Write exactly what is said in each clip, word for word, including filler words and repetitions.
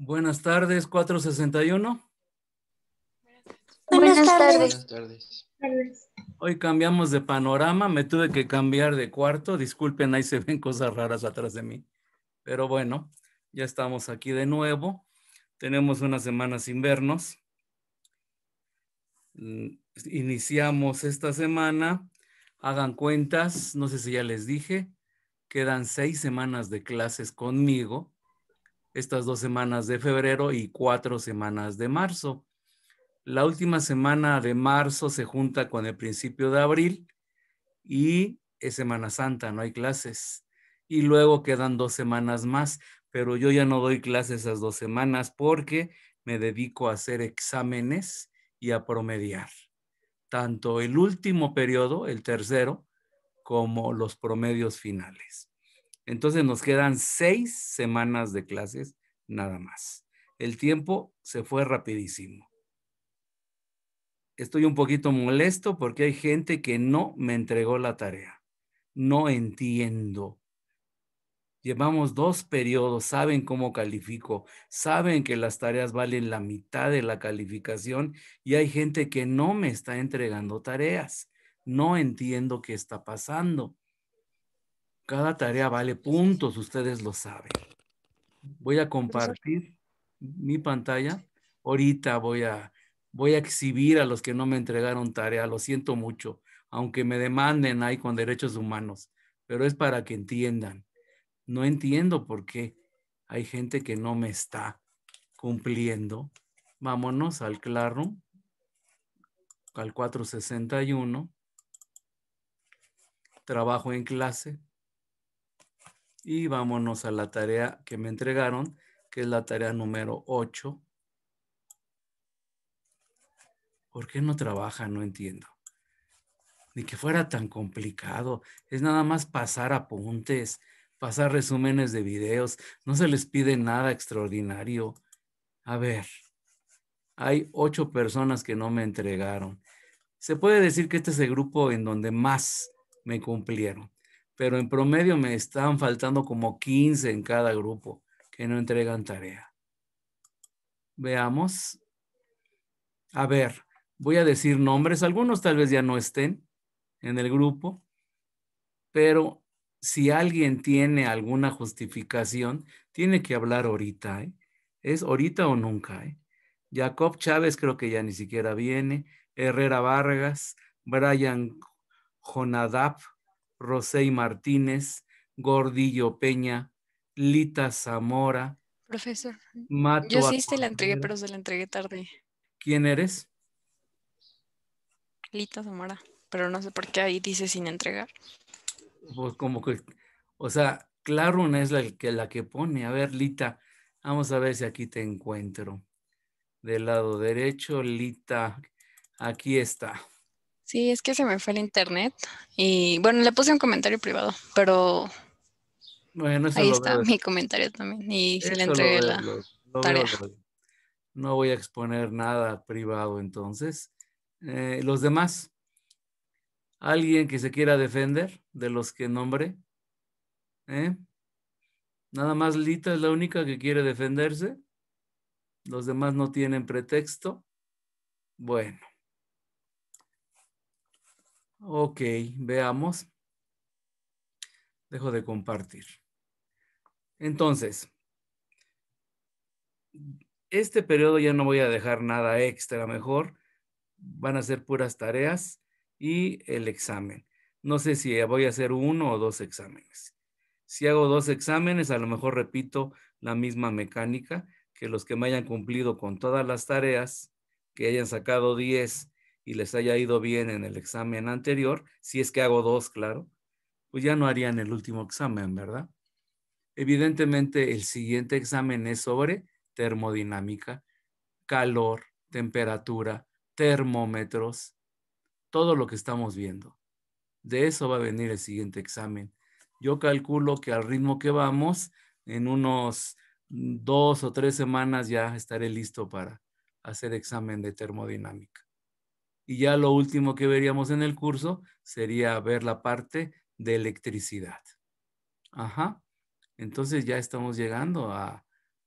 Buenas tardes, cuatrocientos sesenta y uno. Buenas Buenas tardes. tardes. Buenas tardes. Hoy cambiamos de panorama, me tuve que cambiar de cuarto. Disculpen, ahí se ven cosas raras atrás de mí. Pero bueno, ya estamos aquí de nuevo. Tenemos una semana sin vernos. Mm, Iniciamos esta semana. Hagan cuentas, no sé si ya les dije, quedan seis semanas de clases conmigo. Estas dos semanas de febrero y cuatro semanas de marzo. La última semana de marzo se junta con el principio de abril y es Semana Santa, no hay clases. Y luego quedan dos semanas más, pero yo ya no doy clases esas dos semanas porque me dedico a hacer exámenes y a promediar. Tanto el último periodo, el tercero, como los promedios finales. Entonces nos quedan seis semanas de clases nada más. El tiempo se fue rapidísimo. Estoy un poquito molesto porque hay gente que no me entregó la tarea. No entiendo. Llevamos dos periodos, saben cómo califico, saben que las tareas valen la mitad de la calificación y hay gente que no me está entregando tareas. No entiendo qué está pasando. Cada tarea vale puntos, ustedes lo saben. Voy a compartir mi pantalla. Ahorita voy a, voy a exhibir a los que no me entregaron tarea. Lo siento mucho, aunque me demanden ahí con derechos humanos, pero es para que entiendan. No entiendo por qué hay gente que no me está cumpliendo. Vámonos al Classroom, al cuatrocientos sesenta y uno. Trabajo en clase. Y vámonos a la tarea que me entregaron, que es la tarea número ocho. ¿Por qué no trabaja? No entiendo. Ni que fuera tan complicado. Es nada más pasar apuntes, pasar resúmenes de videos. No se les pide nada extraordinario. A ver, hay ocho personas que no me entregaron. Se puede decir que este es el grupo en donde más me cumplieron, pero en promedio me están faltando como quince en cada grupo que no entregan tarea. Veamos. A ver, voy a decir nombres. Algunos tal vez ya no estén en el grupo, pero si alguien tiene alguna justificación, tiene que hablar ahorita, ¿eh? Es ahorita o nunca, ¿eh? Jacob Chávez creo que ya ni siquiera viene. Herrera Vargas, Brian Jonadab, Rosey Martínez, Gordillo Peña, Lita Zamora, Profesor, yo Mato sí se la entregué, Acontera. pero se la entregué tarde. ¿Quién eres? Lita Zamora, pero no sé por qué ahí dice sin entregar. Pues como que, o sea, Claro es la que, la que pone. A ver, Lita, vamos a ver si aquí te encuentro. Del lado derecho, Lita, aquí está. Sí, es que se me fue el internet y bueno, le puse un comentario privado, pero Bueno, eso ahí lo está veo. mi comentario también y sí le Eso lo entregué veo, la lo, lo veo. tarea. Lo- no voy a exponer nada privado entonces. Eh, los demás, ¿alguien que se quiera defender de los que nombre? ¿Eh? Nada más Lita es la única que quiere defenderse. Los demás no tienen pretexto. Bueno. Ok, veamos. Dejo de compartir. Entonces, este periodo ya no voy a dejar nada extra, mejor van a ser puras tareas y el examen. No sé si voy a hacer uno o dos exámenes. Si hago dos exámenes, a lo mejor repito la misma mecánica, que los que me hayan cumplido con todas las tareas, que hayan sacado diez y les haya ido bien en el examen anterior, si es que hago dos, claro, pues ya no harían el último examen, ¿verdad? Evidentemente, el siguiente examen es sobre termodinámica, calor, temperatura, termómetros, todo lo que estamos viendo. De eso va a venir el siguiente examen. Yo calculo que al ritmo que vamos, en unos dos o tres semanas ya estaré listo para hacer examen de termodinámica. Y ya lo último que veríamos en el curso sería ver la parte de electricidad. Ajá. Entonces ya estamos llegando a,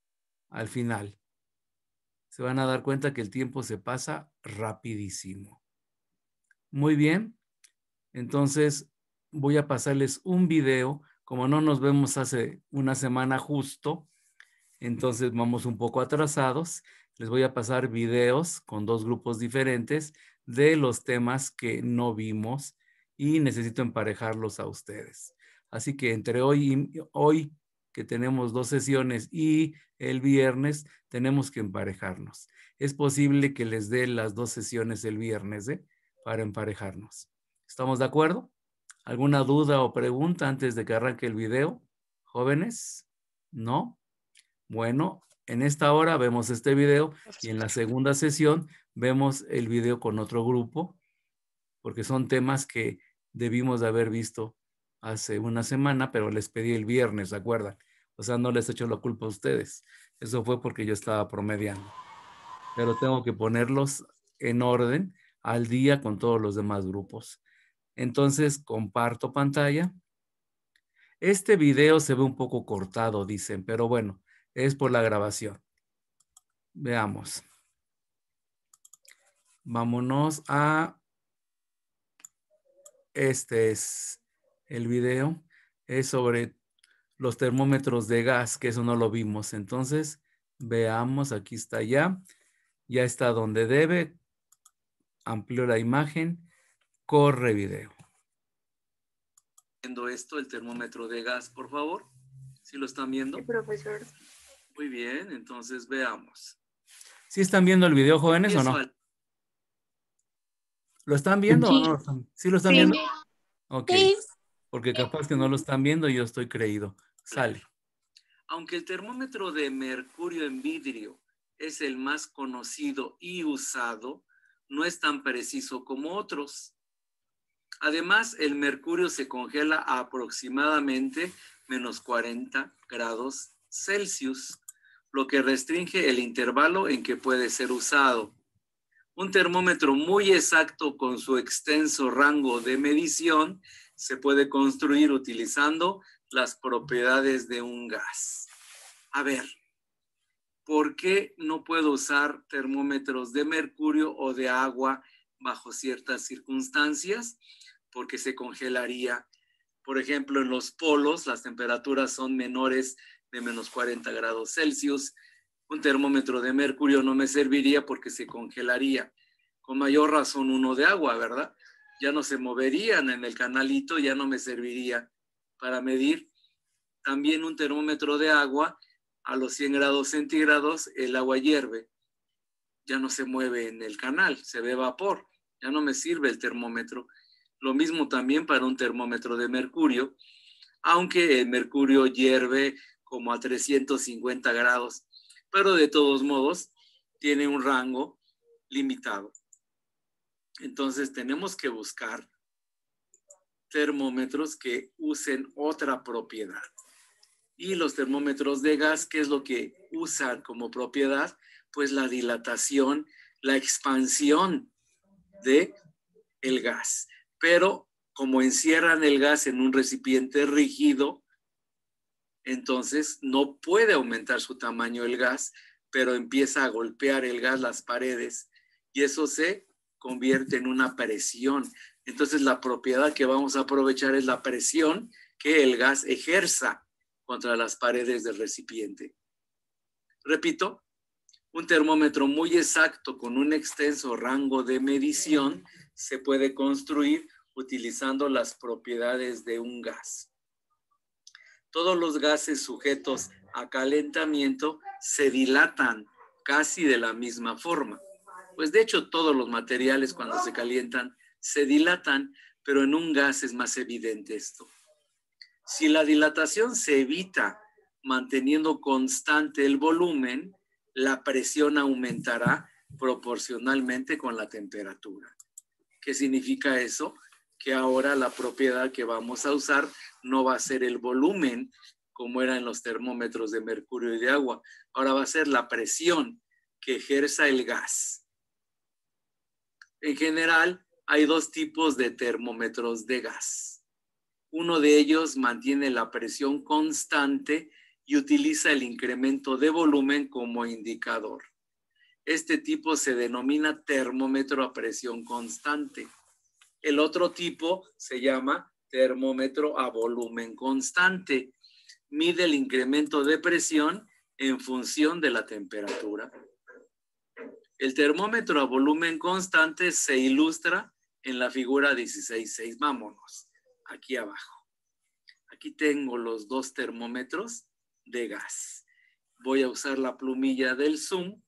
al final. Se van a dar cuenta que el tiempo se pasa rapidísimo. Muy bien. Entonces, voy a pasarles un video. Como no nos vemos hace una semana justo, entonces vamos un poco atrasados. Les voy a pasar videos con dos grupos diferentes de los temas que no vimos y necesito emparejarlos a ustedes. Así que entre hoy y hoy, que tenemos dos sesiones, y el viernes, tenemos que emparejarnos. Es posible que les dé las dos sesiones el viernes, ¿eh? Para emparejarnos. ¿Estamos de acuerdo? ¿Alguna duda o pregunta antes de que arranque el video? ¿Jóvenes? ¿No? Bueno, en esta hora vemos este video y en la segunda sesión vemos el video con otro grupo, porque son temas que debimos de haber visto hace una semana, pero les pedí el viernes, ¿se acuerdan? O sea, no les echo la culpa a ustedes. Eso fue porque yo estaba promediando. Pero tengo que ponerlos en orden al día con todos los demás grupos. Entonces, comparto pantalla. Este video se ve un poco cortado, dicen, pero bueno, es por la grabación. Veamos. Vámonos a... Este es el video. Es sobre los termómetros de gas, que eso no lo vimos. Entonces, veamos, aquí está ya. Ya está donde debe. Amplió la imagen. Corre video. Viendo esto, el termómetro de gas, por favor. ¿Sí lo están viendo? Sí, profesor. Muy bien, entonces veamos. ¿Sí están viendo el video, jóvenes, o no? Al... ¿Lo están viendo sí. o no lo están? ¿Sí lo están sí. viendo? Ok, Sí. porque capaz que no lo están viendo y yo estoy creído. Sale. Aunque el termómetro de mercurio en vidrio es el más conocido y usado, no es tan preciso como otros. Además, el mercurio se congela a aproximadamente menos cuarenta grados Celsius, lo que restringe el intervalo en que puede ser usado. Un termómetro muy exacto con su extenso rango de medición se puede construir utilizando las propiedades de un gas. A ver, ¿por qué no puedo usar termómetros de mercurio o de agua bajo ciertas circunstancias? Porque se congelaría. Por ejemplo, en los polos las temperaturas son menores de menos cuarenta grados Celsius. Un termómetro de mercurio no me serviría porque se congelaría. Con mayor razón uno de agua, ¿verdad? Ya no se moverían en el canalito, ya no me serviría para medir. También un termómetro de agua, a los cien grados centígrados, el agua hierve. Ya no se mueve en el canal, se ve vapor. Ya no me sirve el termómetro. Lo mismo también para un termómetro de mercurio, aunque el mercurio hierve como a trescientos cincuenta grados, pero de todos modos tiene un rango limitado. Entonces tenemos que buscar termómetros que usen otra propiedad. Y los termómetros de gas, ¿qué es lo que usan como propiedad? Pues la dilatación, la expansión de el gas. Pero como encierran el gas en un recipiente rígido, entonces no puede aumentar su tamaño el gas, pero empieza a golpear el gas las paredes y eso se convierte en una presión. Entonces la propiedad que vamos a aprovechar es la presión que el gas ejerza contra las paredes del recipiente. Repito, un termómetro muy exacto con un extenso rango de medición se puede construir utilizando las propiedades de un gas. Todos los gases sujetos a calentamiento se dilatan casi de la misma forma. Pues de hecho todos los materiales cuando se calientan se dilatan, pero en un gas es más evidente esto. Si la dilatación se evita manteniendo constante el volumen, la presión aumentará proporcionalmente con la temperatura. ¿Qué significa eso? Que ahora la propiedad que vamos a usar no va a ser el volumen como era en los termómetros de mercurio y de agua. Ahora va a ser la presión que ejerza el gas. En general, hay dos tipos de termómetros de gas. Uno de ellos mantiene la presión constante y utiliza el incremento de volumen como indicador. Este tipo se denomina termómetro a presión constante. El otro tipo se llama termómetro a volumen constante. Mide el incremento de presión en función de la temperatura. El termómetro a volumen constante se ilustra en la figura dieciséis punto seis. Vámonos, aquí abajo. Aquí tengo los dos termómetros de gas. Voy a usar la plumilla del zoom.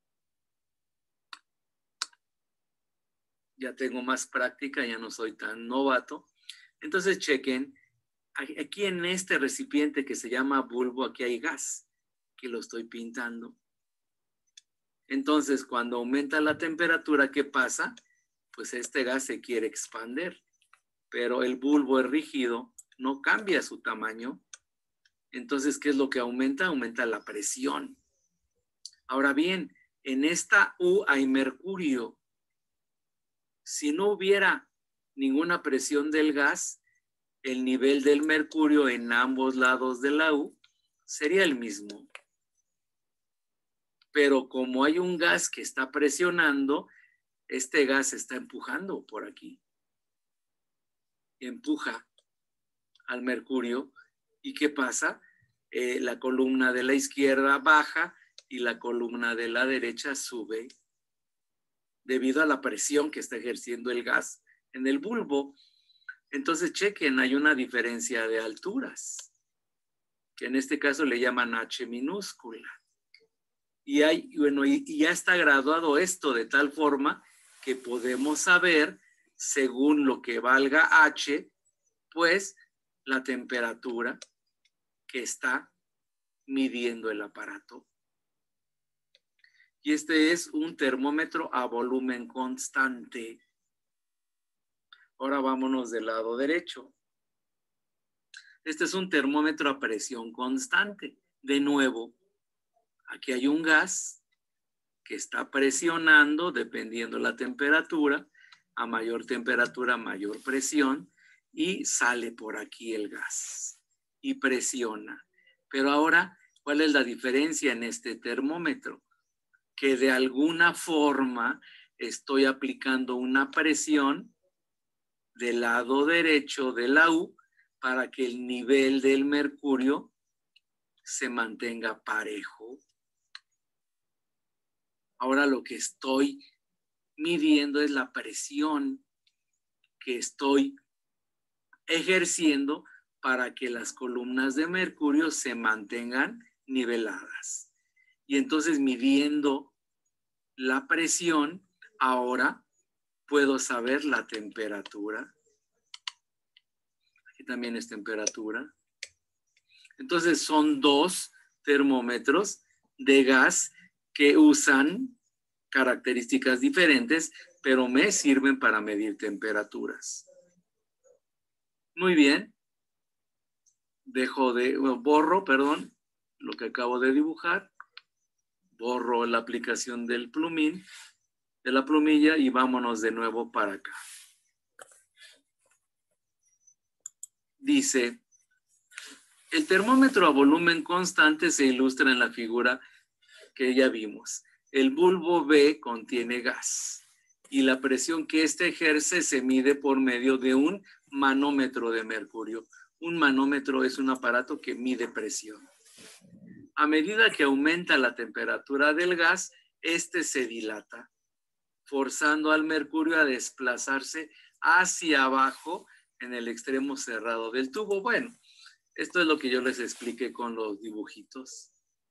Ya tengo más práctica, ya no soy tan novato. Entonces chequen, aquí en este recipiente que se llama bulbo, aquí hay gas, que lo estoy pintando. Entonces, cuando aumenta la temperatura, ¿qué pasa? Pues este gas se quiere expandir, pero el bulbo es rígido, no cambia su tamaño. Entonces, ¿qué es lo que aumenta? Aumenta la presión. Ahora bien, en esta U hay mercurio. Si no hubiera ninguna presión del gas, el nivel del mercurio en ambos lados de la U sería el mismo. Pero como hay un gas que está presionando, este gas está empujando por aquí. Empuja al mercurio. ¿Y qué pasa? Eh, la columna de la izquierda baja y la columna de la derecha sube debido a la presión que está ejerciendo el gas en el bulbo. Entonces, chequen, hay una diferencia de alturas, que en este caso le llaman H minúscula. Y, hay, bueno, y, y ya está graduado esto de tal forma que podemos saber, según lo que valga H, pues la temperatura que está midiendo el aparato. Y este es un termómetro a volumen constante. Ahora vámonos del lado derecho. Este es un termómetro a presión constante. De nuevo, aquí hay un gas que está presionando dependiendo la temperatura. A mayor temperatura, mayor presión. Y sale por aquí el gas y presiona. Pero ahora, ¿cuál es la diferencia en este termómetro? Que de alguna forma estoy aplicando una presión del lado derecho de la U para que el nivel del mercurio se mantenga parejo. Ahora lo que estoy midiendo es la presión que estoy ejerciendo para que las columnas de mercurio se mantengan niveladas. Y entonces, midiendo la presión, ahora puedo saber la temperatura. Aquí también es temperatura. Entonces, son dos termómetros de gas que usan características diferentes, pero me sirven para medir temperaturas. Muy bien. Dejo de, bueno, borro, perdón, lo que acabo de dibujar. Borro la aplicación del plumín, de la plumilla, y vámonos de nuevo para acá. Dice, el termómetro a volumen constante se ilustra en la figura que ya vimos. El bulbo B contiene gas y la presión que éste ejerce se mide por medio de un manómetro de mercurio. Un manómetro es un aparato que mide presión. A medida que aumenta la temperatura del gas, este se dilata, forzando al mercurio a desplazarse hacia abajo en el extremo cerrado del tubo. Bueno, esto es lo que yo les expliqué con los dibujitos.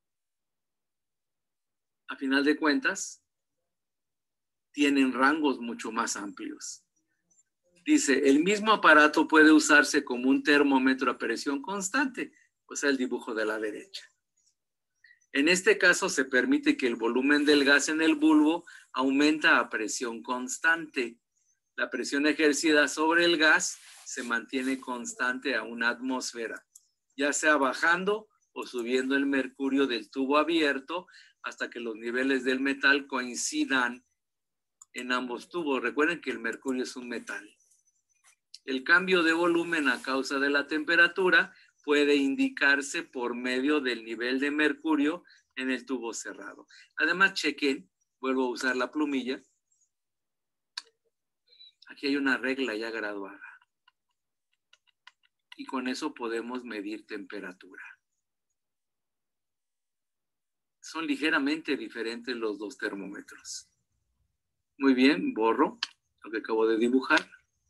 A final de cuentas, tienen rangos mucho más amplios. Dice, el mismo aparato puede usarse como un termómetro a presión constante, o sea, el dibujo de la derecha. En este caso, se permite que el volumen del gas en el bulbo aumenta a presión constante. La presión ejercida sobre el gas se mantiene constante a una atmósfera, ya sea bajando o subiendo el mercurio del tubo abierto hasta que los niveles del metal coincidan en ambos tubos. Recuerden que el mercurio es un metal. El cambio de volumen a causa de la temperatura puede indicarse por medio del nivel de mercurio en el tubo cerrado. Además, chequen, vuelvo a usar la plumilla. Aquí hay una regla ya graduada. Y con eso podemos medir temperatura. Son ligeramente diferentes los dos termómetros. Muy bien, borro lo que acabo de dibujar.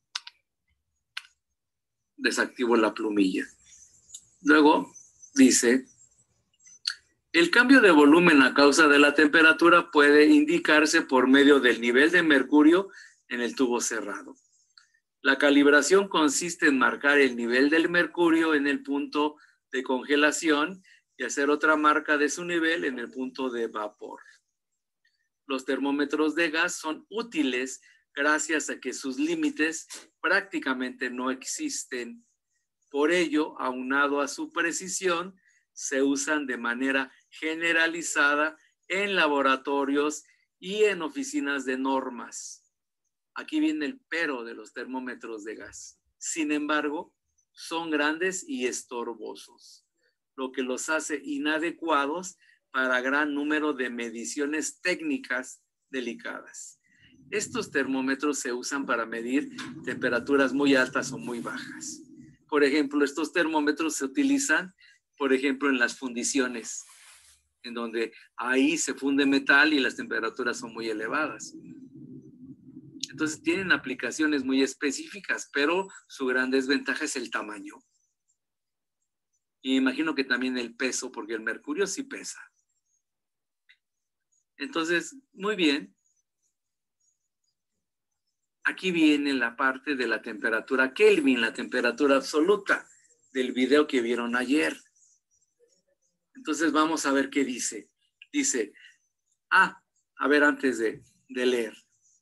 Desactivo la plumilla. Luego dice, el cambio de volumen a causa de la temperatura puede indicarse por medio del nivel de mercurio en el tubo cerrado. La calibración consiste en marcar el nivel del mercurio en el punto de congelación y hacer otra marca de su nivel en el punto de vapor. Los termómetros de gas son útiles gracias a que sus límites prácticamente no existen. Por ello, aunado a su precisión, se usan de manera generalizada en laboratorios y en oficinas de normas. Aquí viene el pero de los termómetros de gas. Sin embargo, son grandes y estorbosos, lo que los hace inadecuados para gran número de mediciones técnicas delicadas. Estos termómetros se usan para medir temperaturas muy altas o muy bajas. Por ejemplo, estos termómetros se utilizan, por ejemplo, en las fundiciones, en donde ahí se funde metal y las temperaturas son muy elevadas. Entonces tienen aplicaciones muy específicas, pero su gran desventaja es el tamaño. Y imagino que también el peso, porque el mercurio sí pesa. Entonces, muy bien. Aquí viene la parte de la temperatura Kelvin, la temperatura absoluta del video que vieron ayer. Entonces vamos a ver qué dice. Dice, ah, a ver antes de, de leer.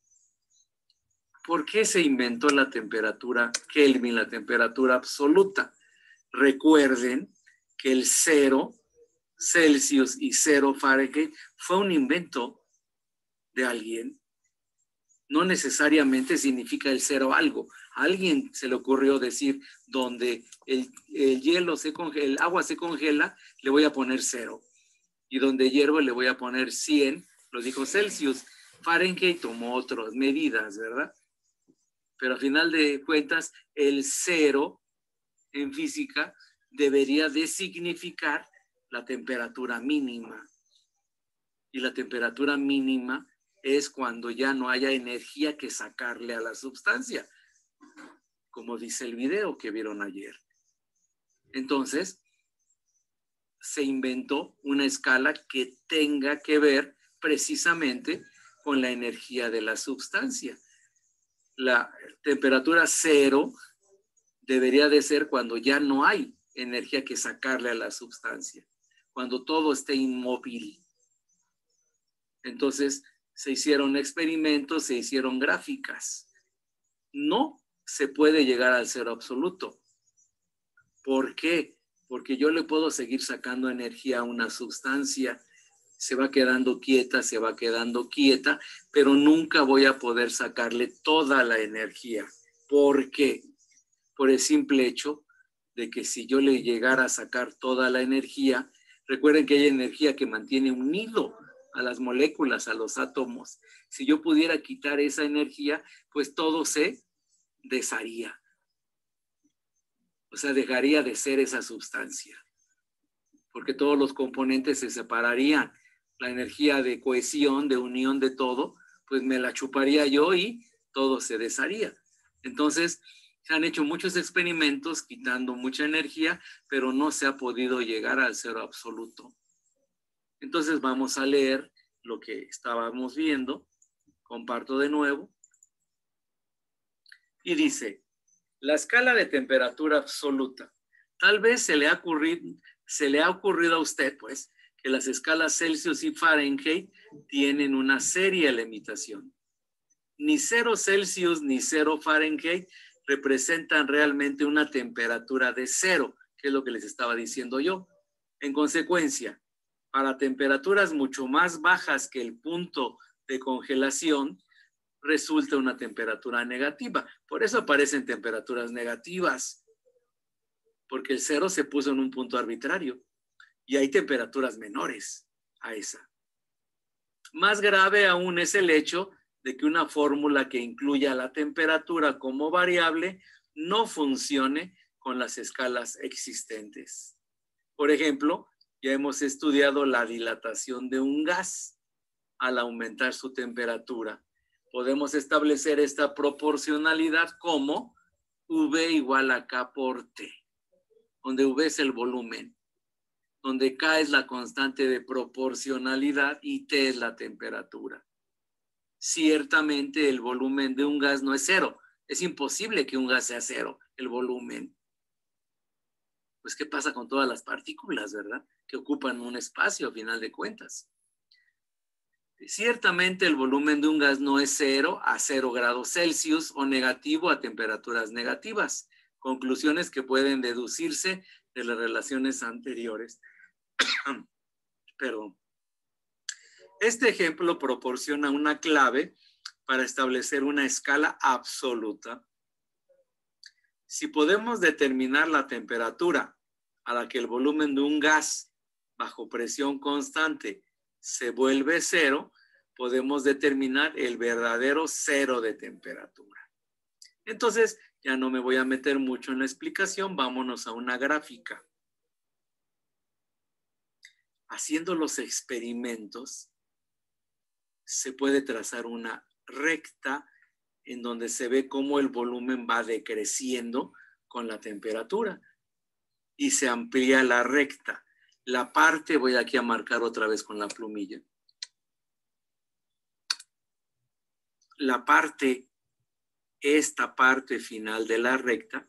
¿Por qué se inventó la temperatura Kelvin, la temperatura absoluta? Recuerden que el cero Celsius y cero Fahrenheit fue un invento de alguien. No necesariamente significa el cero algo. A alguien se le ocurrió decir, donde el, el hielo se congela, el agua se congela, le voy a poner cero. Y donde hierve le voy a poner cien, lo dijo Celsius. Fahrenheit tomó otras medidas, ¿verdad? Pero a final de cuentas, el cero en física debería de significar la temperatura mínima. Y la temperatura mínima es cuando ya no haya energía que sacarle a la sustancia, como dice el video que vieron ayer. Entonces, se inventó una escala que tenga que ver precisamente con la energía de la sustancia. La temperatura cero debería de ser cuando ya no hay energía que sacarle a la sustancia, cuando todo esté inmóvil. Entonces, se hicieron experimentos, se hicieron gráficas. No se puede llegar al cero absoluto. ¿Por qué? Porque yo le puedo seguir sacando energía a una sustancia. Se va quedando quieta, se va quedando quieta, pero nunca voy a poder sacarle toda la energía. ¿Por qué? Por el simple hecho de que si yo le llegara a sacar toda la energía, recuerden que hay energía que mantiene unido a las moléculas, a los átomos. Si yo pudiera quitar esa energía, pues todo se desharía. O sea, dejaría de ser esa sustancia. Porque todos los componentes se separarían. La energía de cohesión, de unión de todo, pues me la chuparía yo y todo se desharía. Entonces, se han hecho muchos experimentos quitando mucha energía, pero no se ha podido llegar al cero absoluto. Entonces vamos a leer lo que estábamos viendo. Comparto de nuevo. Y dice, la escala de temperatura absoluta. Tal vez se le ha ocurrido, se le ha ocurrido a usted, pues, que las escalas Celsius y Fahrenheit tienen una seria limitación. Ni cero Celsius ni cero Fahrenheit representan realmente una temperatura de cero, que es lo que les estaba diciendo yo. En consecuencia, para temperaturas mucho más bajas que el punto de congelación, resulta una temperatura negativa. Por eso aparecen temperaturas negativas. porque el cero se puso en un punto arbitrario y hay temperaturas menores a esa. Más grave aún es el hecho de que una fórmula que incluya la temperatura como variable no funcione con las escalas existentes. Por ejemplo, ya hemos estudiado la dilatación de un gas al aumentar su temperatura. Podemos establecer esta proporcionalidad como V igual a K por T, donde V es el volumen, donde K es la constante de proporcionalidad y T es la temperatura. Ciertamente el volumen de un gas no es cero. Es imposible que un gas sea cero, el volumen. Pues, ¿qué pasa con todas las partículas, verdad? Que ocupan un espacio a final de cuentas. Ciertamente el volumen de un gas no es cero a cero grados Celsius o negativo a temperaturas negativas. Conclusiones que pueden deducirse de las relaciones anteriores. Perdón. Este ejemplo proporciona una clave para establecer una escala absoluta. Si podemos determinar la temperatura a la que el volumen de un gas bajo presión constante se vuelve cero, podemos determinar el verdadero cero de temperatura. Entonces, ya no me voy a meter mucho en la explicación, vámonos a una gráfica. Haciendo los experimentos, se puede trazar una recta en donde se ve cómo el volumen va decreciendo con la temperatura y se amplía la recta. La parte, voy aquí a marcar otra vez con la plumilla. La parte, esta parte final de la recta,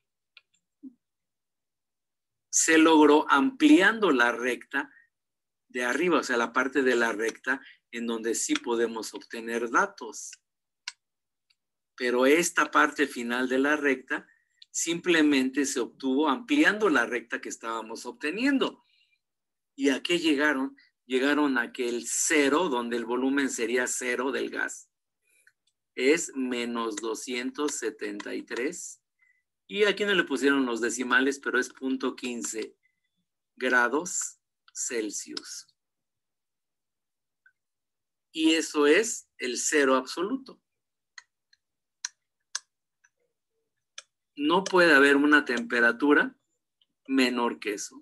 se logró ampliando la recta de arriba, o sea, la parte de la recta en donde sí podemos obtener datos. Pero esta parte final de la recta simplemente se obtuvo ampliando la recta que estábamos obteniendo. ¿Y a qué llegaron? Llegaron a que el cero, donde el volumen sería cero del gas, es menos doscientos setenta y tres. Y aquí no le pusieron los decimales, pero es punto quince grados Celsius. Y eso es el cero absoluto. No puede haber una temperatura menor que eso.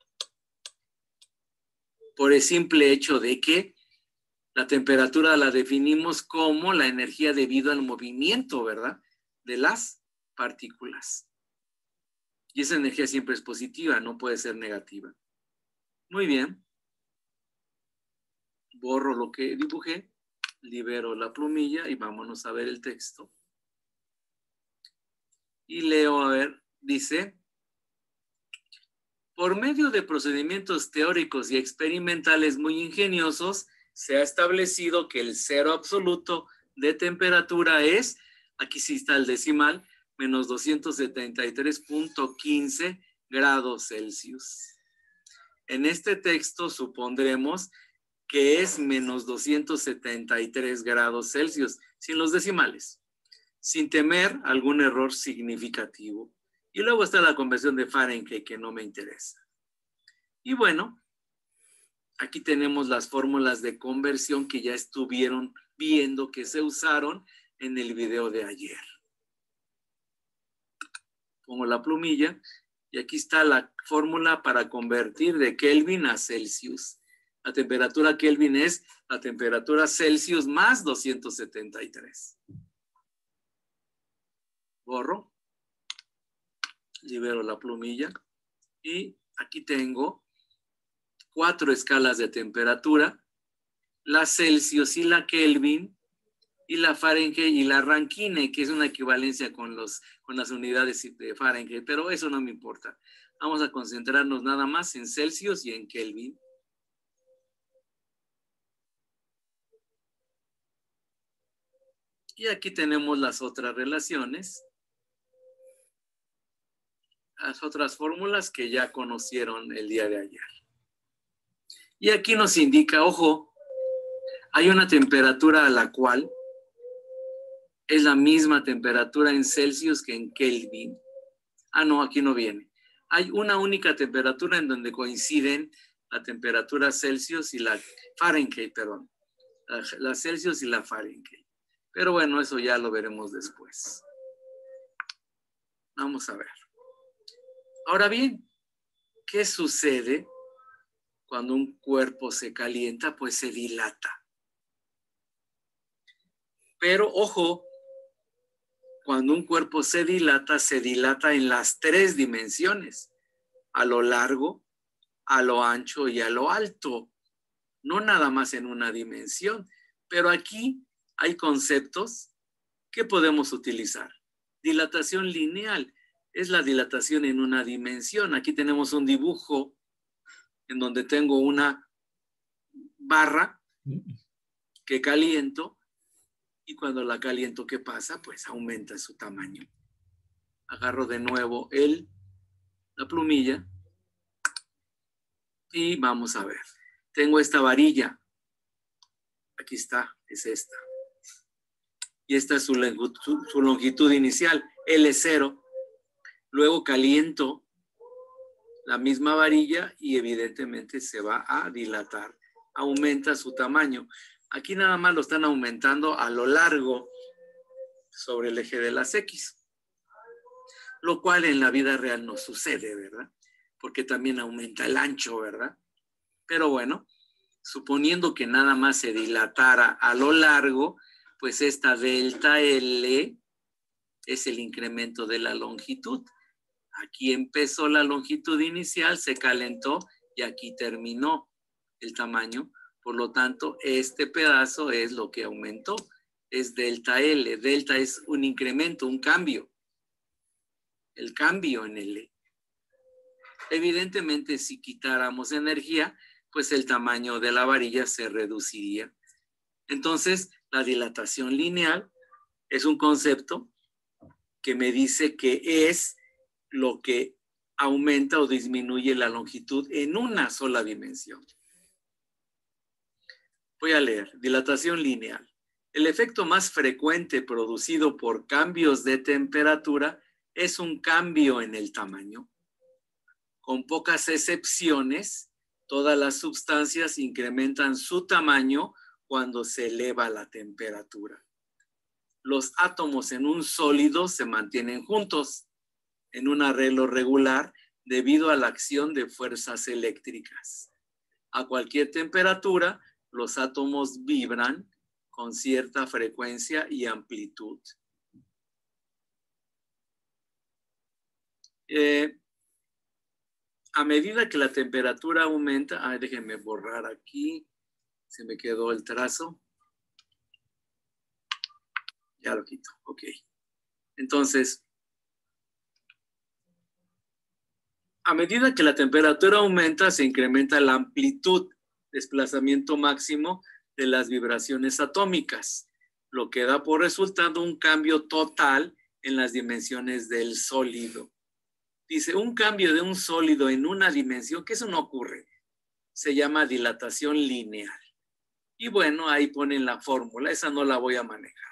Por el simple hecho de que la temperatura la definimos como la energía debido al movimiento, ¿verdad? De las partículas. Y esa energía siempre es positiva, no puede ser negativa. Muy bien. Borro lo que dibujé, libero la plumilla y vámonos a ver el texto. Y leo, a ver, dice: por medio de procedimientos teóricos y experimentales muy ingeniosos, se ha establecido que el cero absoluto de temperatura es, aquí sí está el decimal, menos doscientos setenta y tres punto quince grados Celsius. En este texto supondremos que es menos doscientos setenta y tres grados Celsius, sin los decimales, sin temer algún error significativo. Y luego está la conversión de Fahrenheit, que no me interesa. Y bueno, aquí tenemos las fórmulas de conversión que ya estuvieron viendo que se usaron en el video de ayer. Pongo la plumilla y aquí está la fórmula para convertir de Kelvin a Celsius. La temperatura Kelvin es la temperatura Celsius más doscientos setenta y tres. Borro. Libero la plumilla. Y aquí tengo cuatro escalas de temperatura. La Celsius y la Kelvin, y la Fahrenheit y la Rankine, que es una equivalencia con, los, con las unidades de Fahrenheit, pero eso no me importa. Vamos a concentrarnos nada más en Celsius y en Kelvin. Y aquí tenemos las otras relaciones, las otras fórmulas que ya conocieron el día de ayer. Y aquí nos indica, ojo, hay una temperatura a la cual es la misma temperatura en Celsius que en Kelvin. Ah, no, aquí no viene. Hay una única temperatura en donde coinciden la temperatura Celsius y la Fahrenheit, perdón. La, la Celsius y la Fahrenheit. Pero bueno, eso ya lo veremos después. Vamos a ver. Ahora bien, ¿qué sucede cuando un cuerpo se calienta? Pues se dilata. Pero ojo, cuando un cuerpo se dilata, se dilata en las tres dimensiones, a lo largo, a lo ancho y a lo alto, no nada más en una dimensión. Pero aquí hay conceptos que podemos utilizar. Dilatación lineal es la dilatación en una dimensión. Aquí tenemos un dibujo en donde tengo una barra que caliento y cuando la caliento, ¿qué pasa? Pues aumenta su tamaño. Agarro de nuevo el, la plumilla y vamos a ver. Tengo esta varilla. Aquí está, es esta. Y esta es su longitud, su longitud inicial, L cero. Luego caliento la misma varilla y evidentemente se va a dilatar. Aumenta su tamaño. Aquí nada más lo están aumentando a lo largo sobre el eje de las X. Lo cual en la vida real no sucede, ¿verdad? Porque también aumenta el ancho, ¿verdad? Pero bueno, suponiendo que nada más se dilatara a lo largo, pues esta delta L es el incremento de la longitud. Aquí empezó la longitud inicial, se calentó y aquí terminó el tamaño. Por lo tanto, este pedazo es lo que aumentó. Es delta L. Delta es un incremento, un cambio. El cambio en L. Evidentemente, si quitáramos energía, pues el tamaño de la varilla se reduciría. Entonces, la dilatación lineal es un concepto que me dice que es lo que aumenta o disminuye la longitud en una sola dimensión. Voy a leer. Dilatación lineal. El efecto más frecuente producido por cambios de temperatura es un cambio en el tamaño. Con pocas excepciones, todas las sustancias incrementan su tamaño cuando se eleva la temperatura. Los átomos en un sólido se mantienen juntos en un arreglo regular debido a la acción de fuerzas eléctricas. A cualquier temperatura, los átomos vibran con cierta frecuencia y amplitud. Eh, a medida que la temperatura aumenta, ay, déjenme borrar aquí, se me quedó el trazo. Ya lo quito, ok. Entonces, a medida que la temperatura aumenta, se incrementa la amplitud, desplazamiento máximo de las vibraciones atómicas, lo que da por resultado un cambio total en las dimensiones del sólido. Dice, un cambio de un sólido en una dimensión, que eso no ocurre, se llama dilatación lineal. Y bueno, ahí ponen la fórmula, esa no la voy a manejar.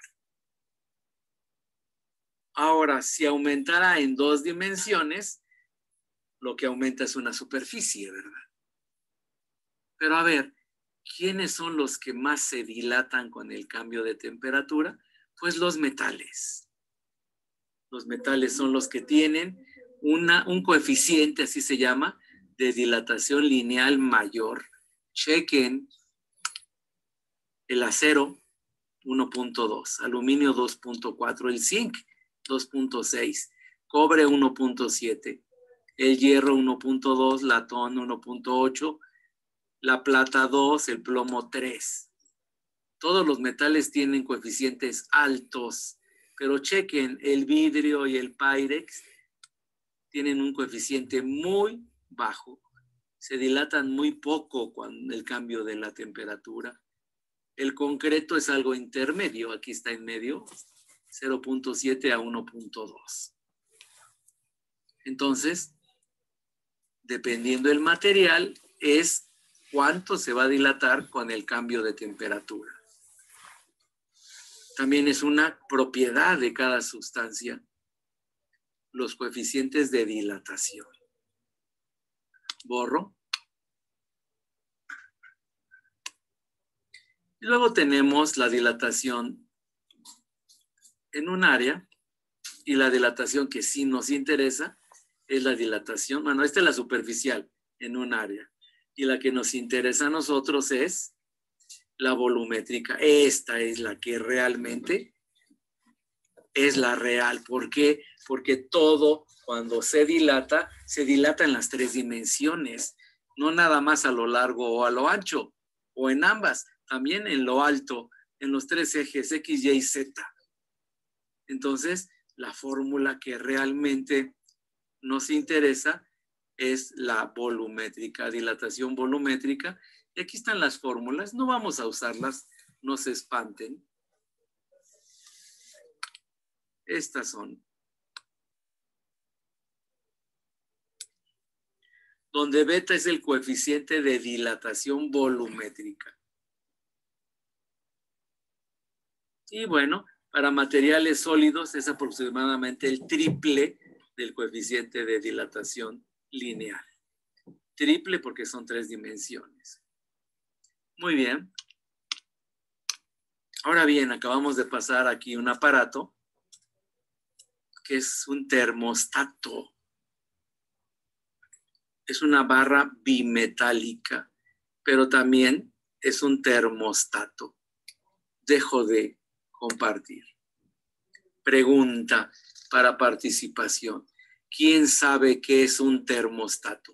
Ahora, si aumentara en dos dimensiones, lo que aumenta es una superficie, ¿verdad? Pero a ver, ¿quiénes son los que más se dilatan con el cambio de temperatura? Pues los metales. Los metales son los que tienen una, un coeficiente, así se llama, de dilatación lineal mayor. Chequen el acero, uno punto dos, aluminio dos punto cuatro, el zinc dos punto seis, cobre uno punto siete, el hierro uno punto dos, latón uno punto ocho, la plata dos, el plomo tres. Todos los metales tienen coeficientes altos, pero chequen, el vidrio y el pyrex tienen un coeficiente muy bajo. Se dilatan muy poco con el cambio de la temperatura. El concreto es algo intermedio, aquí está en medio, cero punto siete a uno punto dos. Entonces, dependiendo del material, es cuánto se va a dilatar con el cambio de temperatura. También es una propiedad de cada sustancia, los coeficientes de dilatación. Borro. Y luego tenemos la dilatación en un área, y la dilatación que sí nos interesa es la dilatación, bueno, esta es la superficial en un área, y la que nos interesa a nosotros es la volumétrica. Esta es la que realmente es la real. ¿Por qué? Porque todo, cuando se dilata, se dilata en las tres dimensiones, no nada más a lo largo o a lo ancho, o en ambas, también en lo alto, en los tres ejes X, Y y Z. Entonces, la fórmula que realmente nos interesa es la volumétrica, dilatación volumétrica. Y aquí están las fórmulas. No vamos a usarlas, no se espanten. Estas son. Donde beta es el coeficiente de dilatación volumétrica. Y bueno, para materiales sólidos es aproximadamente el triple del coeficiente de dilatación lineal. Triple porque son tres dimensiones. Muy bien. Ahora bien, acabamos de pasar aquí un aparato que es un termostato. Es una barra bimetálica, pero también es un termostato. Dejo de compartir. Pregunta para participación. ¿Quién sabe qué es un termostato?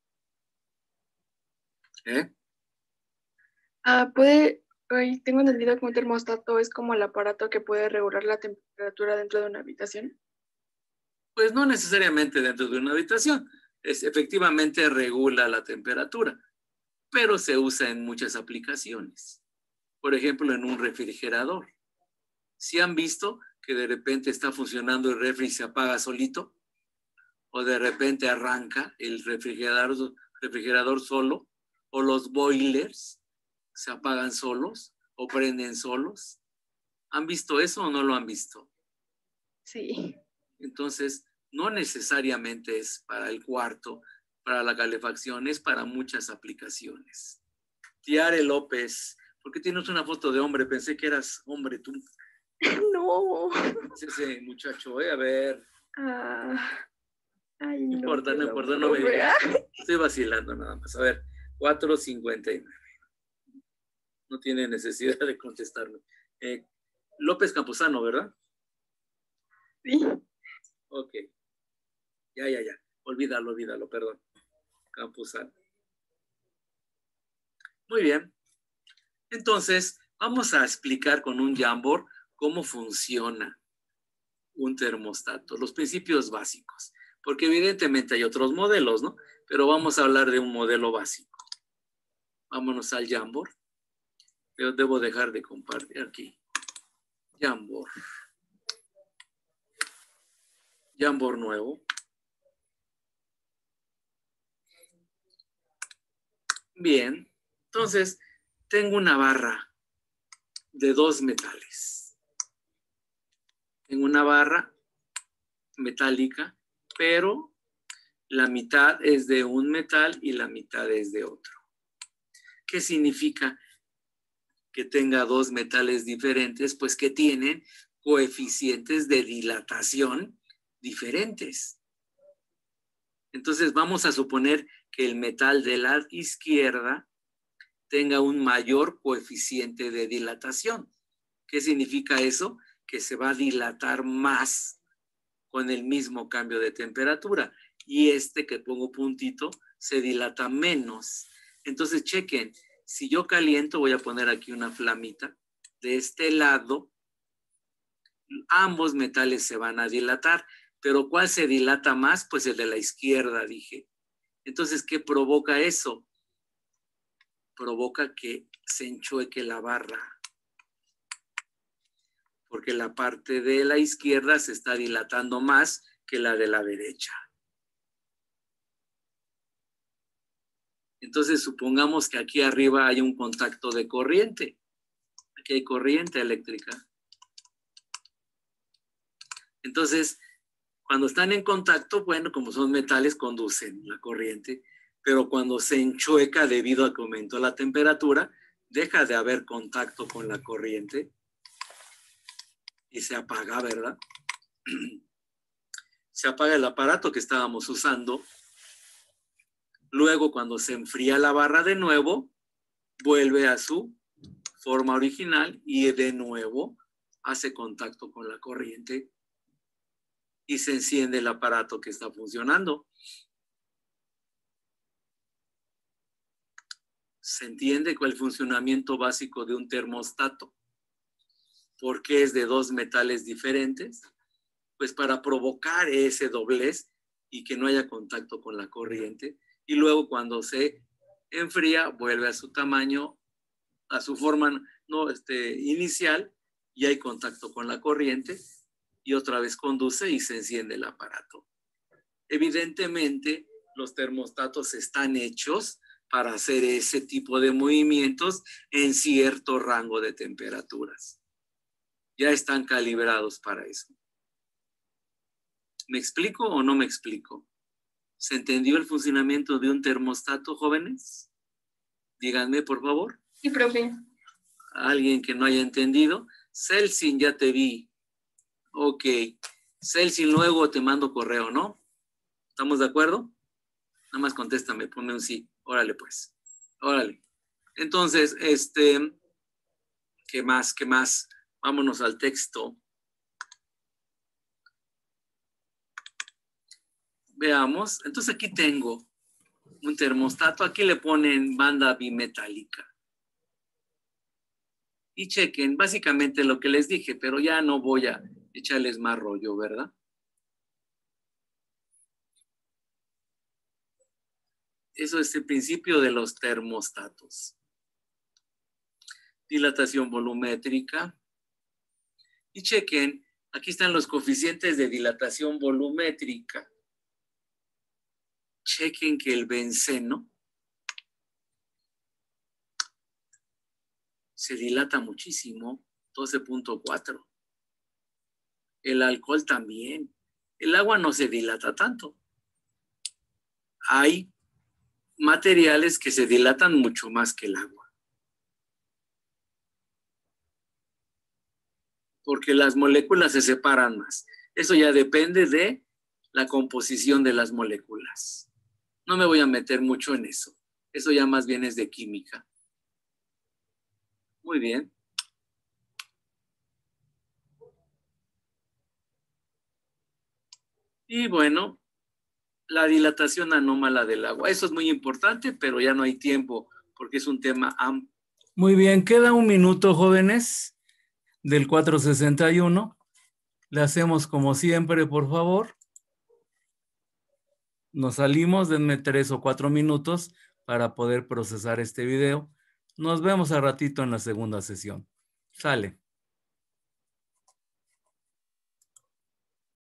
¿Eh? Ah, puede, ay, tengo entendido que un termostato es como el aparato que puede regular la temperatura dentro de una habitación. Pues no necesariamente dentro de una habitación. Es, efectivamente regula la temperatura, pero se usa en muchas aplicaciones. Por ejemplo, en un refrigerador. ¿Sí han visto que de repente está funcionando el refri y se apaga solito? ¿O de repente arranca el refrigerador, refrigerador solo? ¿O los boilers se apagan solos o prenden solos? ¿Han visto eso o no lo han visto? Sí. Entonces, no necesariamente es para el cuarto, para la calefacción, es para muchas aplicaciones. Tiare López, ¿por qué tienes una foto de hombre? Pensé que eras hombre tú. No. Es ese muchacho, ¿eh? A ver. Ah, ay, No no, importa, no quedó importa, no me profe. digas. Estoy vacilando nada más. A ver, cuatro cincuenta y nueve. No tiene necesidad de contestarme. Eh, López Campuzano, ¿verdad? Sí. Ok. Ya, ya, ya. Olvídalo, olvídalo, perdón. Campuzano. Muy bien. Entonces, vamos a explicar con un Jamboard cómo funciona un termostato, los principios básicos, porque evidentemente hay otros modelos, ¿no? Pero vamos a hablar de un modelo básico. Vámonos al Jamboard. Yo debo dejar de compartir aquí. Jamboard. Jamboard nuevo. Bien. Entonces, tengo una barra de dos metales. Tengo una barra metálica, pero la mitad es de un metal y la mitad es de otro. ¿Qué significa que tenga dos metales diferentes? Pues que tienen coeficientes de dilatación diferentes. Entonces vamos a suponer que el metal de la izquierda tenga un mayor coeficiente de dilatación. ¿Qué significa eso? Que se va a dilatar más con el mismo cambio de temperatura. Y este que pongo puntito se dilata menos. Entonces chequen, si yo caliento, voy a poner aquí una flamita. De este lado, ambos metales se van a dilatar. Pero ¿cuál se dilata más? Pues el de la izquierda, dije. Entonces, ¿qué provoca eso? Provoca que se enchueque la barra. Porque la parte de la izquierda se está dilatando más que la de la derecha. Entonces, supongamos que aquí arriba hay un contacto de corriente. Aquí hay corriente eléctrica. Entonces, cuando están en contacto, bueno, como son metales, conducen la corriente. pero cuando se enchueca debido a que aumentó la temperatura, deja de haber contacto con la corriente y se apaga, ¿verdad? Se apaga el aparato que estábamos usando. Luego, cuando se enfría la barra de nuevo, vuelve a su forma original y de nuevo hace contacto con la corriente y se enciende el aparato que está funcionando. ¿Se entiende cuál es el funcionamiento básico de un termostato? ¿Por qué es de dos metales diferentes? Pues para provocar ese doblez y que no haya contacto con la corriente. Y luego cuando se enfría, vuelve a su tamaño, a su forma no, este, inicial, y hay contacto con la corriente, y otra vez conduce y se enciende el aparato. Evidentemente, los termostatos están hechos para hacer ese tipo de movimientos en cierto rango de temperaturas. Ya están calibrados para eso. ¿Me explico o no me explico? ¿Se entendió el funcionamiento de un termostato, jóvenes? Díganme, por favor. Sí, profe. ¿Alguien que no haya entendido? Celsin, ya te vi. Ok. Celsin, luego te mando correo, ¿no? ¿Estamos de acuerdo? Nada más contéstame, ponme un sí. Órale, pues. Órale. Entonces, este, ¿qué más? ¿Qué más? Vámonos al texto. Veamos. Entonces aquí tengo un termostato. Aquí le ponen banda bimetálica. Y chequen básicamente lo que les dije, pero ya no voy a echarles más rollo, ¿verdad? Eso es el principio de los termostatos. Dilatación volumétrica. Y chequen, aquí están los coeficientes de dilatación volumétrica. Chequen que el benceno se dilata muchísimo, doce punto cuatro. El alcohol también. El agua no se dilata tanto. Hay materiales que se dilatan mucho más que el agua. Porque las moléculas se separan más. Eso ya depende de la composición de las moléculas. No me voy a meter mucho en eso. Eso ya más bien es de química. Muy bien. Y bueno, la dilatación anómala del agua. Eso es muy importante, pero ya no hay tiempo porque es un tema amplio. Muy bien, queda un minuto, jóvenes, del cuatrocientos sesenta y uno. Le hacemos como siempre, por favor. Nos salimos, denme tres o cuatro minutos para poder procesar este video. Nos vemos a ratito en la segunda sesión. Sale.